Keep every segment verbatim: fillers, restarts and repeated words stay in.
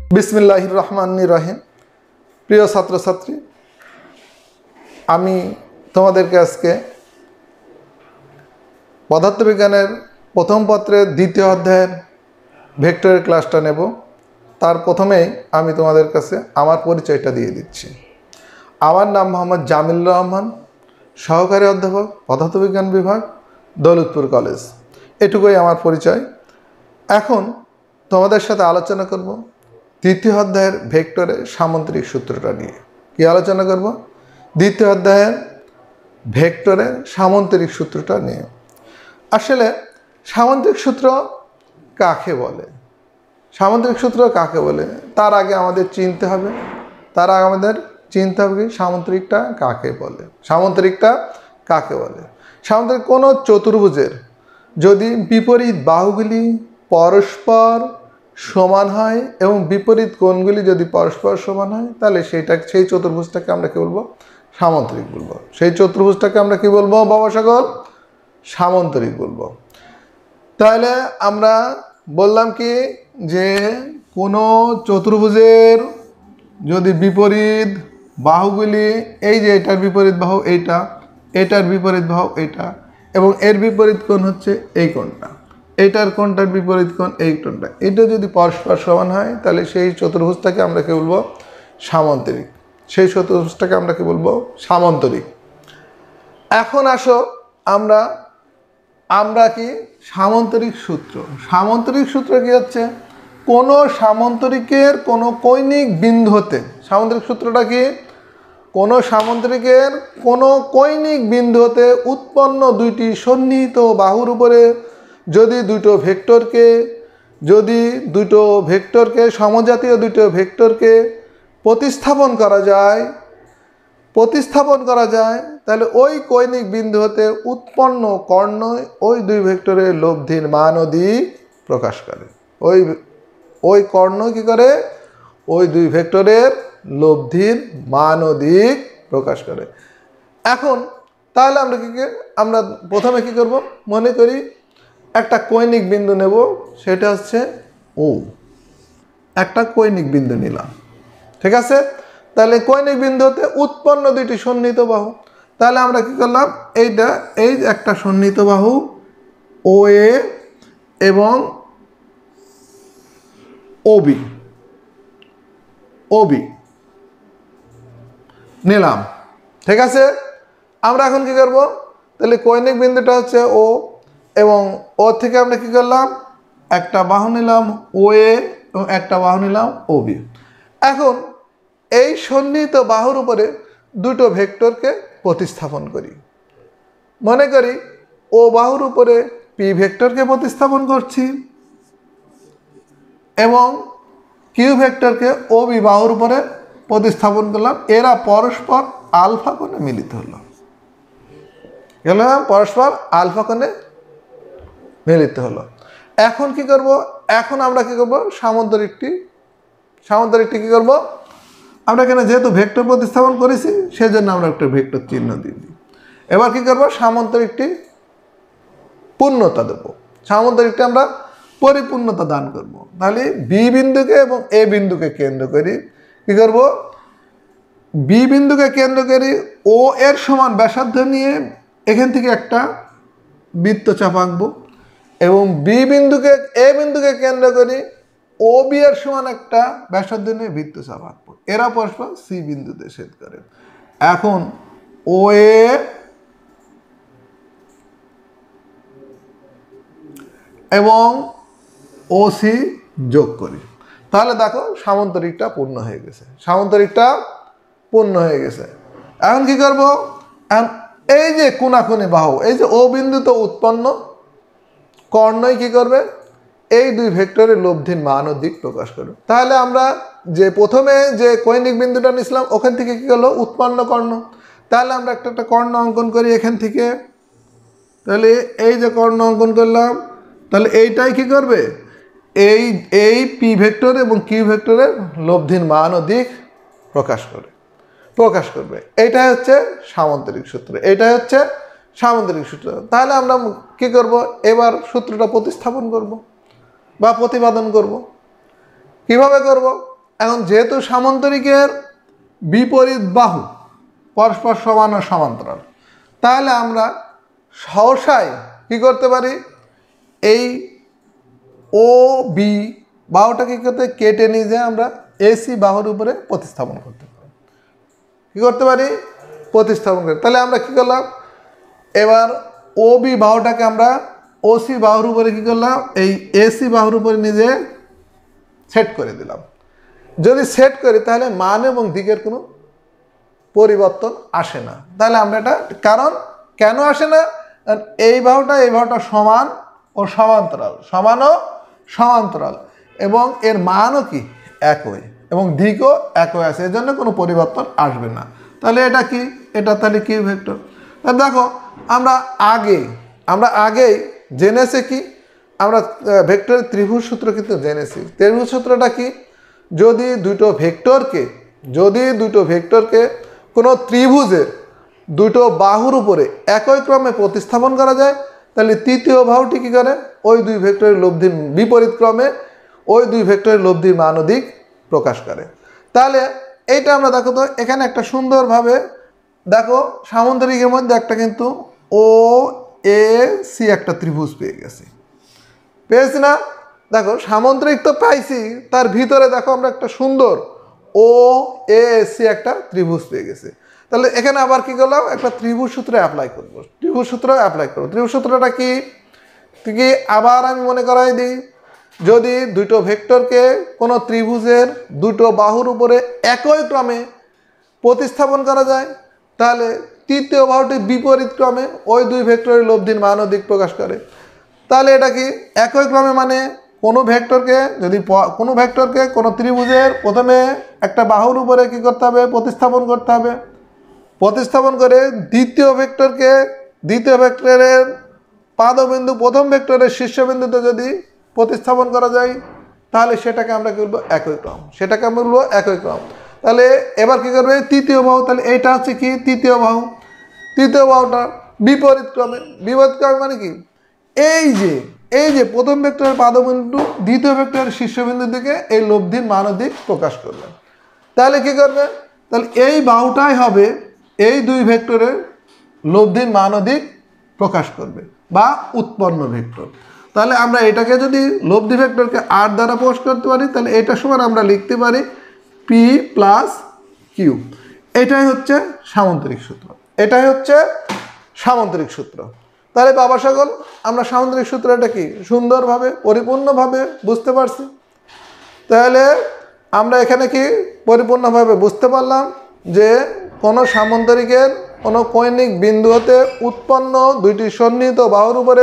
বিসমিল্লাহির রহমানির রহিম। প্রিয় ছাত্রছাত্রী, আমি তোমাদেরকে আজকে পদার্থবিজ্ঞানের প্রথম পত্রের দ্বিতীয় অধ্যায়ের ভেক্টরের ক্লাসটা নেব। তার প্রথমেই আমি তোমাদের কাছে আমার পরিচয়টা দিয়ে দিচ্ছি। আমার নাম মোহাম্মদ জামিলুর রহমান, সহকারী অধ্যাপক, পদার্থবিজ্ঞান বিভাগ, দৌলতপুর কলেজ। এটুকুই আমার পরিচয়। এখন তোমাদের সাথে আলোচনা করব দ্বিতীয় অধ্যায়ের ভেক্টরের সামন্তরিক সূত্রটা নিয়ে। কি আলোচনা করব? দ্বিতীয় অধ্যায়ের ভেক্টরের সামন্তরিক সূত্রটা নিয়ে। আসলে সামন্তরিক সূত্র কাকে বলে, সামন্তরিক সূত্র কাকে বলে তার আগে আমাদের চিনতে হবে তার আগে আমাদের চিনতে হবে কি সামন্তরিকটা কাকে বলে। সামন্তরিকটা কাকে বলে? সামন্তরিক কোনো চতুর্ভুজের যদি বিপরীত বাহুগুলি পরস্পর সমান হয় এবং বিপরীত কোণগুলি যদি পরস্পর সমান হয়, তাহলে সেইটা সেই চতুর্ভুজটাকে আমরা কি বলবো? সামন্তরিক বলবো। সেই চতুর্ভুজটাকে আমরা কি বলবো বাবা সকল? সামন্তরিক বলবো। তাহলে আমরা বললাম কি যে কোনো চতুর্ভুজের যদি বিপরীত বাহুগুলি, এই যে এটার বিপরীত বাহু এইটা, এটার বিপরীত বাহু এইটা, এবং এর বিপরীত কোণ হচ্ছে এই কোণটা, এইটার কোণটার বিপরীত কোণ এই কোণটা, এটা যদি পরস্পর সমান হয়, তাহলে সেই চতুর্ভুজটাকে আমরা কি বলবো? সামন্তরিক। সেই চতুর্ভুজটাকে আমরা কি বলবো? সামন্তরিক। এখন আসো আমরা আমরা কি সামন্তরিক সূত্র সামন্তরিক সূত্র কি হচ্ছে? কোনো সামন্তরিকের কোনো কৌণিক বিন্দু হতে, সামন্তরিক সূত্রটা কি? কোনো সামন্তরিকের কোনো কৌণিক বিন্দু হতে উৎপন্ন দুইটি সন্নিহিত বাহুর উপরে যদি দুটো ভেক্টরকে যদি দুটো ভেক্টরকে সমজাতীয় দুটো ভেক্টরকে প্রতিস্থাপন করা যায় প্রতিস্থাপন করা যায় তাহলে ওই কৌণিক বিন্দু হতে উৎপন্ন কর্ণ ওই দুই ভেক্টরের লব্ধির মান ও দিক প্রকাশ করে। ওই ওই কর্ণ কি করে? ওই দুই ভেক্টরের লব্ধির মান ও দিক প্রকাশ করে। এখন তাহলে আমরা কি আমরা প্রথমে কি করব? মনে করি একটা কৌণিক বিন্দু নেব, সেটা হচ্ছে ও। একটা কৌণিক বিন্দু নিলাম, ঠিক আছে? তাহলে কৌণিক বিন্দু হতে উৎপন্ন দুইটি সন্নিহিত বাহু। তাহলে আমরা কি করলাম? এইটা এই একটা সন্নিহিত বাহু ও এ এবং ওবি ওবি নিলাম, ঠিক আছে? আমরা এখন কি করব? তাহলে কৌণিক বিন্দুটা হচ্ছে ও, এবং ও থেকে আমরা কি করলাম? একটা বাহু নিলাম ও এ এবং একটা বাহু নিলাম ও বি। এখন এই সন্নিহিত বাহুর উপরে দুটো ভেক্টরকে প্রতিস্থাপন করি। মনে করি ও বাহুর উপরে পি ভেক্টরকে প্রতিস্থাপন করছি এবং কিউ ভেক্টরকে ও বি বাহুর উপরে প্রতিস্থাপন করলাম। এরা পরস্পর আলফা কোণে মিলিত হলো গেল পরস্পর আলফা কোণে মিলিত হলো। এখন কি করব? এখন আমরা কি করব? সামন্তরিকটি সামন্তরিকটি কি করব? আমরা এখানে যেহেতু ভেক্টর প্রতিস্থাপন করেছি, সেজন্য আমরা একটা ভেক্টর চিহ্ন দিয়ে দিই। এবার কি করব? সামন্তরিকটি পূর্ণতা দেব। সামন্তরিকটি আমরা পরিপূর্ণতা দান করব। তাহলে বি বিন্দুকে এবং এ বিন্দুকে কেন্দ্র করি কি করব? বি বিন্দুকে কেন্দ্র করি ও এর সমান ব্যাসার্ধ নিয়ে এখান থেকে একটা বৃত্তচাপ আঁকবো, এবং বি বিন্দুকে এ বিন্দুকে কেন্দ্র করি ও বি এর সমান একটা ব্যাসার্ধ নিয়ে বৃত্তচাপ আঁকবো। এরা পরস্পর সি বিন্দুতে ছেদ করে। এখন ও এ এবং ও সি যোগ করি। তাহলে দেখো সামন্তরিকটা পূর্ণ হয়ে গেছে। সামন্তরিকটা পূর্ণ হয়ে গেছে। এখন কি করব? এখন এই যে কোনাকুনি বাহু, এই যে ও বিন্দুতে উৎপন্ন কর্ণই কি করবে? এই দুই ভেক্টরের লব্ধির মান ও দিক প্রকাশ করবে। তাহলে আমরা যে প্রথমে যে কৌণিক বিন্দুটা নিয়েছিলাম, ওখান থেকে কি হলো? উৎপন্ন কর্ণ। তাহলে আমরা একটা একটা কর্ণ অঙ্কন করি এখান থেকে। তাহলে এই যে কর্ণ অঙ্কন করলাম, তাহলে এইটাই কি করবে? এই এই পি ভেক্টর এবং কিউ ভেক্টরের লব্ধির মান ও দিক প্রকাশ করে প্রকাশ করবে এইটাই হচ্ছে সামন্তরিক সূত্র। এটাই হচ্ছে সামন্তরিক সূত্র। তাহলে আমরা কি করব? এবার সূত্রটা প্রতিস্থাপন করব বা প্রতিপাদন করব। কিভাবে করব? এখন যেহেতু সামান্তরিকের বিপরীত বাহু পরস্পর সমান ও সমান্তরাল, তাহলে আমরা সহসায় কী করতে পারি, এই ও বি বাহুটাকে কী করতে কেটে নিয়ে যে আমরা এসি বাহুর উপরে প্রতিস্থাপন করতে পারি। কী করতে পারি, প্রতিস্থাপন করি। তাহলে আমরা কী করলাম, এবার ও বি বাহুটাকে আমরা ওসি বাহুর উপরে কী করলাম, এই এসি বাহুর উপরে নিজে সেট করে দিলাম। যদি সেট করি তাহলে মান এবং দিকের কোনো পরিবর্তন আসে না। তাহলে আমরা এটা, কারণ কেন আসে না, এই বাহুটা এই বাহুটা সমান ও সমান্তরাল, সমান ও সমান্তরাল এবং এর মানও কি একই এবং দিকও একই আছে, এর জন্য কোনো পরিবর্তন আসবে না। তাহলে এটা কি, এটা তাহলে কিউ ভেক্টর। তাহলে দেখো আমরা আগে আমরা আগেই জেনেছি কি, আমরা ভেক্টরের ত্রিভুজ সূত্র কিন্তু জেনেছি। ত্রিভুজ সূত্রটা কি, যদি দুটো ভেক্টরকে যদি দুটো ভেক্টরকে কোনো ত্রিভুজের দুটো বাহুর উপরে একই ক্রমে প্রতিস্থাপন করা যায়, তাহলে তৃতীয় বাহুটি কী করে, ওই দুই ভেক্টরের লব্ধির বিপরীত ক্রমে ওই দুই ভেক্টরের লব্ধির মান ও দিক প্রকাশ করে। তাহলে এইটা আমরা দেখো তো এখানে একটা সুন্দরভাবে দেখো সামান্তরিকের মধ্যে একটা কিন্তু ও এ সি একটা ত্রিভুজ পেয়ে গেছি, পেয়েছি না? দেখো সামান্তরিক তো পাইছি, তার ভিতরে দেখো আমরা একটা সুন্দর ও এ সি একটা ত্রিভুজ পেয়ে গেছি। তাহলে এখানে আবার কি করলাম, একটা ত্রিভুজ সূত্র অ্যাপ্লাই করব, ত্রিভুজ সূত্র অ্যাপ্লাই করবো। ত্রিভুজ সূত্রটা কি কি আবার আমি মনে করাই দিই, যদি দুটো ভেক্টরকে কোনো ত্রিভুজের দুটো বাহুর উপরে একই ক্রমে প্রতিস্থাপন করা যায়, তাহলে তৃতীয় বাহুটি বিপরীত ক্রমে ওই দুই ভেক্টরের লব্ধির মান ও দিক প্রকাশ করে। তাহলে এটা কি একই ক্রমে, মানে কোনো ভেক্টরকে যদি কোনো ভেক্টরকে কোনো ত্রিভুজের প্রথমে একটা বাহুর উপরে কী করতে হবে, প্রতিস্থাপন করতে হবে। প্রতিস্থাপন করে দ্বিতীয় ভেক্টরকে দ্বিতীয় ভেক্টরের পাদবিন্দু প্রথম ভেক্টরের শীর্ষবিন্দুতে যদি প্রতিস্থাপন করা যায়, তাহলে সেটাকে আমরা কী বলবো, একই ক্রম। সেটাকে আমরা বলবো একই ক্রম। তাহলে এবার কী করবে, তৃতীয় বাহু, তাহলে এইটা হচ্ছে কি তৃতীয় বাহু। তৃতীয় বাহুটা বিপরীত ক্রমে, বিপরীত ক্রমে মানে কি, এই যে এই যে প্রথম ভেক্টরের পাদবিন্দু দ্বিতীয় ভেক্টরের শীর্ষবিন্দু থেকে এই লব্ধির মান ও দিক প্রকাশ করবে। তাহলে কি করবে, তাহলে এই বাহুটাই হবে এই দুই ভেক্টরের লব্ধির মান ও দিক প্রকাশ করবে বা উৎপন্ন ভেক্টর। তাহলে আমরা এটাকে যদি লব্ধি ভেক্টরকে আর দ্বারা প্রকাশ করতে পারি, তাহলে এটা সমান আমরা লিখতে পারি পি প্লাস কিউ। এটাই হচ্ছে সামান্তরিক সূত্র, এটাই হচ্ছে সামান্তরিক সূত্র। তাহলে বাবা সকল আমরা সামান্তরিক সূত্রটা কি সুন্দরভাবে পরিপূর্ণভাবে বুঝতে পারছি। তাহলে আমরা এখানে কি পরিপূর্ণভাবে বুঝতে পারলাম যে কোনো সামান্তরিকের কোনো কৌণিক বিন্দু হতে উৎপন্ন দুইটি সন্নিহিত বাহুর উপরে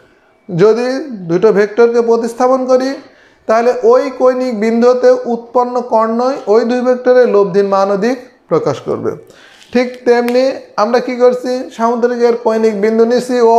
যদি দুটো ভেক্টরকে প্রতিস্থাপন করি, তাহলে ওই কৌণিক বিন্দু হতে উৎপন্ন কর্ণই ওই দুই ভেক্টরের লব্ধির মান ও দিক প্রকাশ করবে। ঠিক তেমনি আমরা কি করছি, সামান্তরিকের কৌণিক বিন্দু নিছি ও,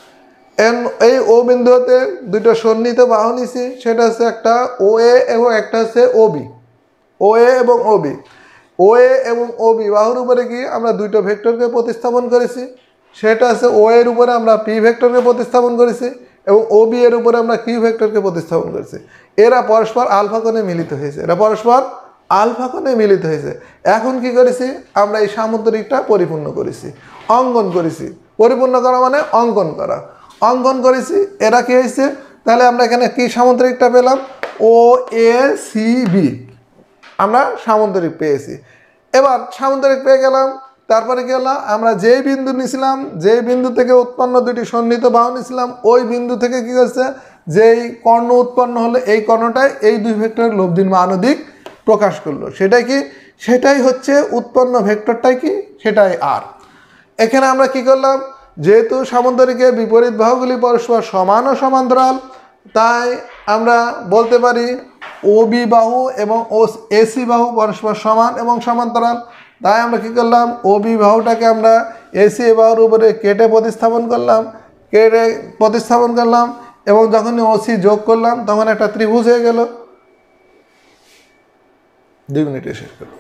এন এই ও বিন্দু হতে দুটো সন্নিহিত বাহু নিছি, সেটা হচ্ছে একটা ও এ এবং একটা হচ্ছে ও বি। ও এ এবং ও বি ও এ এবং ও বি বাহুর উপরে কি আমরা দুটো ভেক্টরকে প্রতিস্থাপন করেছি, সেটা হচ্ছে ও এর উপরে আমরা পি ভেক্টরকে প্রতিস্থাপন করেছি এবং ও বি এর উপরে আমরা কিউ ভেক্টরকে প্রতিস্থাপন করেছি। এরা পরস্পর আলফা কোণে মিলিত হয়েছে, এরা পরস্পর আলফা কোণে মিলিত হয়েছে। এখন কি করেছি, আমরা এই সামান্তরিকটা পরিপূর্ণ করেছি, অঙ্কন করেছি। পরিপূর্ণ করা মানে অঙ্কন করা, অঙ্কন করেছি। এরা কি হয়েছে, তাহলে আমরা এখানে কি সামান্তরিকটা পেলাম, ও এ সি বি আমরা সামান্তরিক পেয়েছি। এবার সামান্তরিক পেয়ে গেলাম, তারপরে কি হলো, আমরা যেই বিন্দু নিয়েছিলাম, যেই বিন্দু থেকে উৎপন্ন দুটি সন্নিহিত বাহু নিয়েছিলাম, ওই বিন্দু থেকে কি করছে, যেই কর্ণ উৎপন্ন হলো এই কর্ণটাই এই দুই ভেক্টরের লব্ধির মান ও দিক প্রকাশ করলো। সেটাই কি, সেটাই হচ্ছে উৎপন্ন ভেক্টরটাই কি, সেটাই আর। এখানে আমরা কি করলাম, যেহেতু সামান্তরিকের বিপরীত বাহুগুলি পরস্পর সমান ও সমান্তরাল, তাই আমরা বলতে পারি ও বি বাহু এবং ও এসি বাহু পরস্পর সমান এবং সমান্তরাল। তাই আমরা কি করলাম, ও বি বাহুটাকে আমরা এসি বাহুর উপরে কেটে প্রতিস্থাপন করলাম, কেটে প্রতিস্থাপন করলাম এবং যখনই ওসি যোগ করলাম তখন একটা ত্রিভুজ হয়ে গেল। দুই মিনিটে শেষ করব,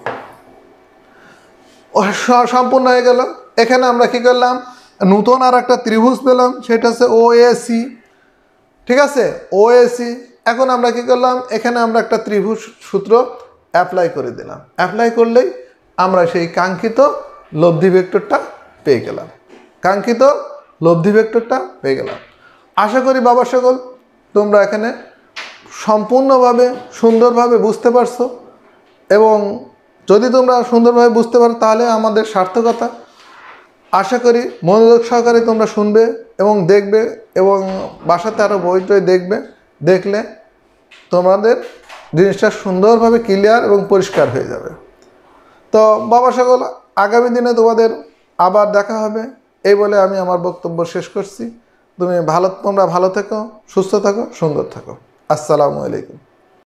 সম্পূর্ণ হয়ে গেল। এখানে আমরা কি করলাম, নতুন আর একটা ত্রিভুজ পেলাম, সেটা হচ্ছে ও এ সি। ঠিক আছে, ও এ সি। এখন আমরা কি করলাম, এখানে আমরা একটা ত্রিভুজ সূত্র অ্যাপ্লাই করে দিলাম। অ্যাপ্লাই করলেই আমরা সেই কাঙ্ক্ষিত লব্ধি ভেক্টরটা পেয়ে গেলাম কাঙ্ক্ষিত লব্ধি ভেক্টরটা পেয়ে গেলাম। আশা করি বাবা সকল তোমরা এখানে সম্পূর্ণভাবে সুন্দরভাবে বুঝতে পারছো, এবং যদি তোমরা সুন্দরভাবে বুঝতে পারো তাহলে আমাদের সার্থকতা। আশা করি মনোযোগ সহকারে তোমরা শুনবে এবং দেখবে, এবং বাসাতে আরও বই টই দেখবে। দেখলে তোমাদের জিনিসটা সুন্দরভাবে ক্লিয়ার এবং পরিষ্কার হয়ে যাবে। তো বাবা সকল আগামী দিনে তোমাদের আবার দেখা হবে, এই বলে আমি আমার বক্তব্য শেষ করছি। তুমি ভালো তোমরা ভালো থেকো, সুস্থ থাকো, সুন্দর থাকো। আসসালামু আলাইকুম।